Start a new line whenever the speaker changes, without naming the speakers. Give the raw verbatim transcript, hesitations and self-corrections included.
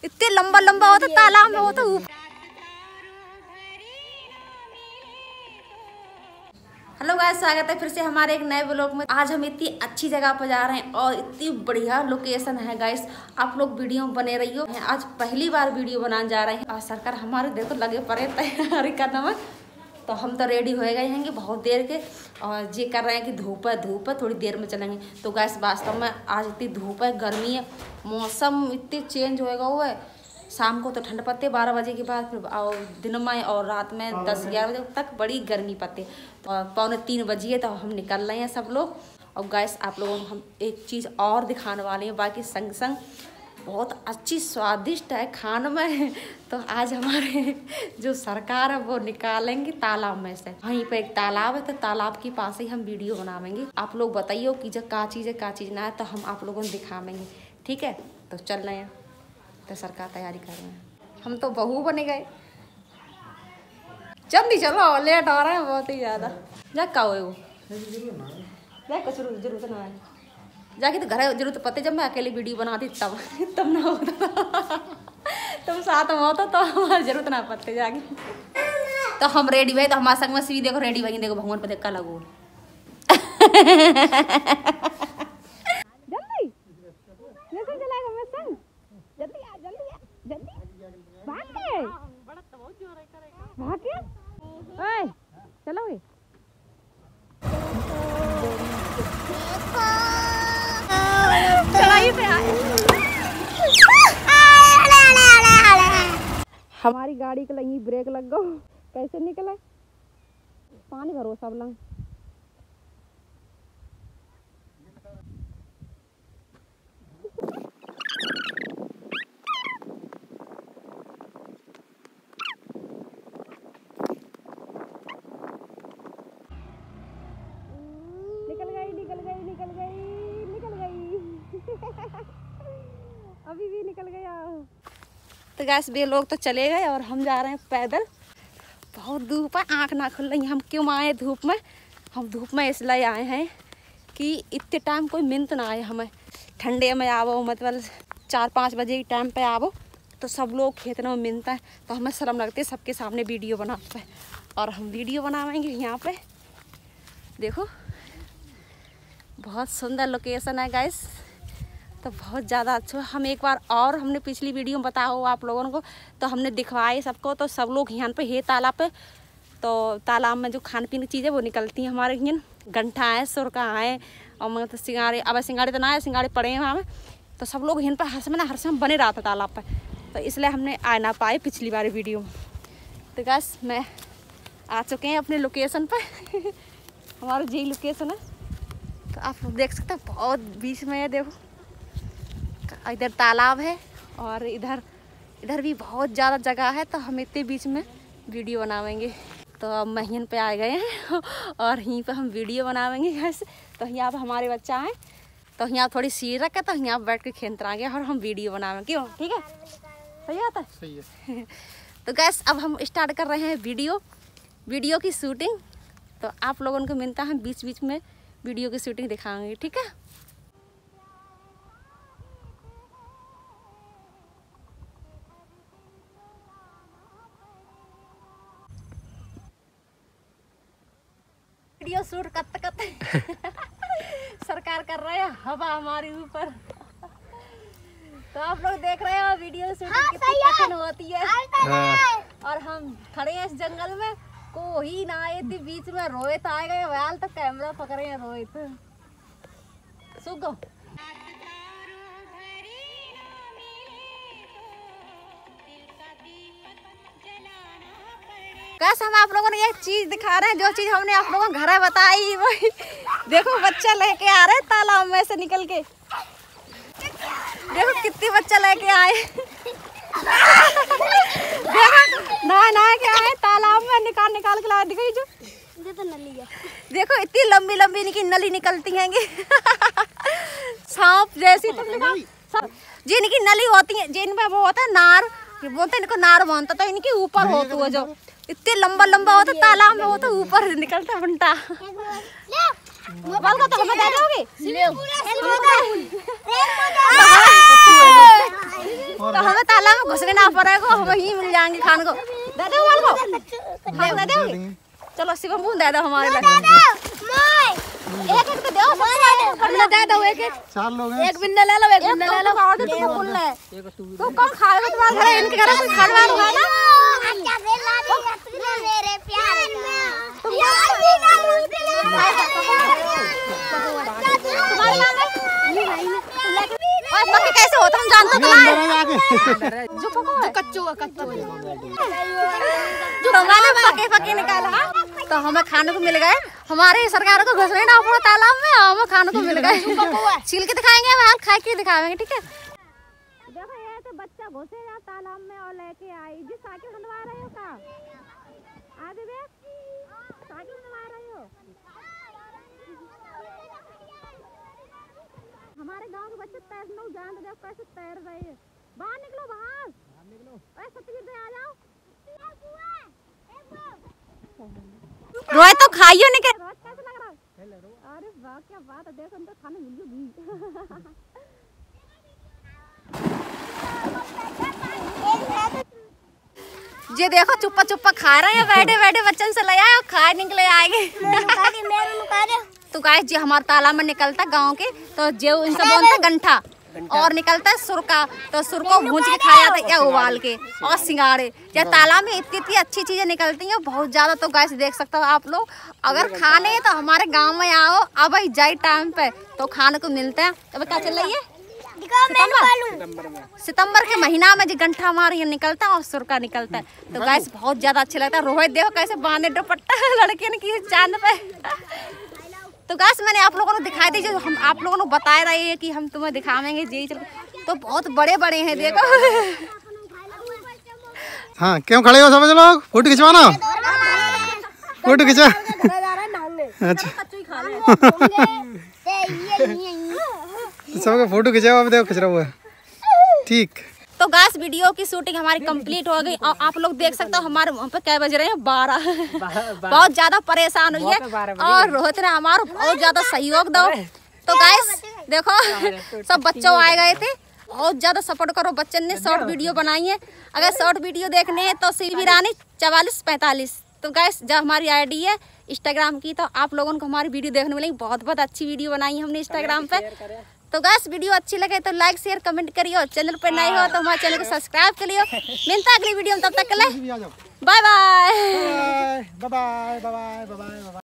इतने लंबा लंबा होता तालाब में होता ऊपर। हेलो गाइस, स्वागत है फिर से हमारे एक नए ब्लॉग में। आज हम इतनी अच्छी जगह पर जा रहे हैं और इतनी बढ़िया लोकेशन है गाइस, आप लोग वीडियो में बने रहियो। आज पहली बार वीडियो बनाने जा रहे हैं और सरकार हमारे देखो लगे पड़े तैयारी करने में, तो हम तो रेडी हो गए हैं बहुत देर के और ये कर रहे हैं कि धूप है धूप है थोड़ी देर में चलेंगे। तो गैस वास्तव में आज इतनी धूप है, गर्मी है, मौसम इतनी चेंज होएगा हुआ है। शाम को तो ठंड पड़ती है बारह बजे के बाद, फिर और दिन में और रात में दस ग्यारह बजे तक बड़ी गर्मी पड़ती है। और पौने तीन बजे तो हम निकल रहे हैं सब लोग। और गैस आप लोगों को हम एक चीज़ और दिखाने वाले हैं, बाकी संग संग बहुत अच्छी स्वादिष्ट है खाने में। तो आज हमारे जो सरकार है वो निकालेंगे तालाब में से। वहीं पे एक तालाब है, तो तालाब के पास ही हम वीडियो बनावेंगे। आप लोग बताइए कि जो का चीज़ है का चीज़ ना है, तो हम आप लोगों को दिखावेंगे। ठीक है, तो चल रहे हैं, तो सरकार तैयारी कर रहे हैं। हम तो बहू बने गए, जल्दी चलो, लेट आ रहे हैं बहुत ही ज़्यादा। जा का हो कुछ जरूरत ना है, जाके तो घर जरूरत पते। जब मैं अकेली वीडियो बनाती तब तब ना होता, तुम साथ में होता तो हमारी जरूरत ना पड़ते जाके। तो हम रेडी भाई, तो हमारे संग में सीधी देखो रेडी भाई, देखो भगवान पर देखा लगो जल्दी जैसे चलाएगा मैं संग, जल्दी आ जल्दी आ जल्दी भाग के भाग के ओए चलोगे। हमारी गाड़ी के लगी ब्रेक लग गो, कैसे निकले? पानी भरो सब लंग। निकल गई निकल गई निकल गई निकल गई अभी भी निकल गया। तो गैस वे लोग तो चले गए और हम जा रहे हैं पैदल। बहुत धूप है, आँख ना खुल रही। हम क्यों आए धूप में? हम धूप में इसलिए आए हैं कि इतने टाइम कोई मिन्त ना आए हमें। ठंडे में आवो, मतलब चार पाँच बजे के टाइम पे आवो तो सब लोग खेतों में मिलता है, तो हमें शर्म लगती है सबके सामने वीडियो बनाते हैं। और हम वीडियो बनाएंगे यहाँ पे। देखो बहुत सुंदर लोकेशन है गाइस, तो बहुत ज़्यादा अच्छा। हम एक बार और हमने पिछली वीडियो में बताया हो आप लोगों को, तो हमने दिखवाए सबको, तो सब लोग यहाँ पे है तालाब पे। तो तालाब में जो खाने पीने की चीज़ें वो निकलती हैं हमारे यहाँ, गंठा है, सुरका है और मतलब सिंगाड़े। अब सिंगाड़े तो ना है, सिंगाड़े पड़े हैं वहाँ में। तो सब लोग यहाँ पर हर समय ना हर समय बने रहा था तालाब पर, तो इसलिए हमने आ ना पाए पिछली बार वीडियो में। तो बस मैं आ चुके हैं अपने लोकेशन पर हमारा जी लोकेशन है, तो आप देख सकते हैं बहुत बीच में है। देखो इधर तालाब है और इधर इधर भी बहुत ज़्यादा जगह है, तो हम इतने बीच में वीडियो बनावेंगे। तो अब मैं यहीं पे आ गए हैं और यहीं पे हम वीडियो बनावेंगे ऐसे। तो यहाँ पर हमारे बच्चा है, तो यहाँ थोड़ी सीट रखा, तो यहाँ पर बैठ के खेलते आ गए और हम वीडियो बनावेंगे। क्यों? ठीक है, सही आता है, सही है तो गैस अब हम स्टार्ट कर रहे हैं वीडियो वीडियो की शूटिंग। तो आप लोगों को मिलता है बीच बीच में वीडियो की शूटिंग दिखाएंगे, ठीक है। वीडियो शूट करते करते सरकार कर रहे हैं हवा हमारे ऊपर। तो आप लोग देख रहे हो वीडियो शूट हाँ, कितनी कठिन होती है। हाँ। और हम खड़े हैं इस जंगल में, कोई ना आए थी बीच में। रोहित आ गए, वाल तो कैमरा पकड़े हैं रोहित। सुगो कैसे हम आप लोगों ने एक चीज दिखा रहे हैं, जो चीज हमने आप लोगों को घर बताई वही। देखो बच्चा लेके आ रहे हैं तालाब में से निकल के, देखो कितने बच्चा लेके आए देखो नहा नहा के आए तालाब में, निकाल निकाल के ला। देखो जो तो नली है, देखो इतनी लंबी लंबी इनकी नली निकलती हैं सांप जैसी। तुम जिनकी नली होती है, जिनमें वो होता है नार, बोलते इनको नार बनता, तो इनके ऊपर होती है जो इतने लंबा लंबा होता तालाब में, होता ऊपर निकलता बंटा। बाल का तो हमें दे दोगे? तो हमें तालाब में घुसने ना पड़ेगा, हम वहीं मिल जाएंगे खाने को। दे दो बाल को, हाँ दे दोगे? चलो शिवम बूंद दे दो हमारे लिए। एक एक तो दो, हमने दे दो एक एक।
चार लोग हैं।
एक बिंदे ले लो, एक बिंदे ले लो। और तो तुम फुल है। तो कौन खाएगा तुम्हारे घर? इनके घर कोई खाने वाला होगा ना? अच्छा बेला नहीं मेरे प्यारे का। तुम्हारे नाम है? और पक्के कैसे होता हम जानते तो नहीं। जो पको है कच्चो है, कच्चो है। जो मैंने पके पके निकाला तो हमें खाने को मिल गए। हमारे सरकार को घुसने ना पड़ा तालाब में, हमें खाने को मिल गए। छील के दिखाएंगे, हम खा के दिखाएंगे, ठीक है? देखो ये तो बच्चा घुसे या तालाब में और लेके आई। जी साइकिल हंडवा रहे हो का? आगे देख, साइकिल हंडवा रहे हो? हमारे गांव के बच्चे तैरने को जानते, देखो कैसे तैर रहे हैं। बाहर निकलो, बाहर निकलो। अरे सतवीर दे आ जाओ। रोहित तो खाइयो नहीं के। रोहित कैसे लग रहा है? अरे वाह क्या बात है, देखो उनको खाने मिल गई। ये देखो चुप्पा चुप्पा खा रहे हैं, बैठे बैठे बच्चन से ले आए और खाए निकले आएंगे। तो गाइस जी हमारे तालाब में निकलता गांव के तो जो इनसे बोलते गंठा और निकलता है सुरका। तो सुर को भूंज के खाया जाता है या उबाल के, और सिंगाड़े। या तालाब में इतनी इतनी अच्छी चीजें निकलती हैं बहुत ज्यादा। तो गाइस देख सकते हो आप लोग, अगर खाने तो हमारे गांव में आओ अब जाए टाइम पे तो खाने को मिलता है। अब क्या चल रही है? सितंबर सितंबर के महीना में जो गंठा हमारे यहाँ निकलता है और सुरका निकलता है। तो गाइस बहुत ज्यादा अच्छा लगता है। रोहित देखो कैसे बांधे दुपट्टा लड़के ने की चांद पे। तो गाइस मैंने आप लोगों को दिखाई दी, जो हम आप लोगों को बता रहे हैं कि हम तुम्हें दिखावेंगे जी चल। तो बहुत बड़े बड़े हैं देखो।
हाँ क्यों खड़े हो सब लोग? फोटो खिंचवाना, फोटो खिंचा। अच्छा सबका फोटो खिंचाओ, अब देखो खिंच रहा हुआ है, ठीक।
तो गाइस वीडियो की शूटिंग हमारी कंप्लीट हो गई और आप लोग देख सकते हो हमारे वहाँ पे क्या बज रहे हैं, बारह। बहुत ज्यादा परेशान हुई है और रोहित ने हमारा बहुत ज्यादा सहयोग दो। तो गाइस देखो सब बच्चों आए गए थे, बहुत ज्यादा सपोर्ट करो। बच्चन ने शॉर्ट वीडियो बनाई है, अगर शॉर्ट वीडियो देखने हैं तो शिल्पी रानी चवालीस पैंतालीस। तो गाइस जब हमारी आईडी है इंस्टाग्राम की, तो आप लोगों को हमारी वीडियो देखने मिलेगी। बहुत बहुत अच्छी वीडियो बनाई है हमने इंस्टाग्राम पे। तो गाइस वीडियो अच्छी लगे तो लाइक शेयर कमेंट करियो। चैनल पर नए हो तो हमारे चैनल को सब्सक्राइब करियो। मिलता है अगली वीडियो में, तब तक के लिए bye bye bye bye bye bye.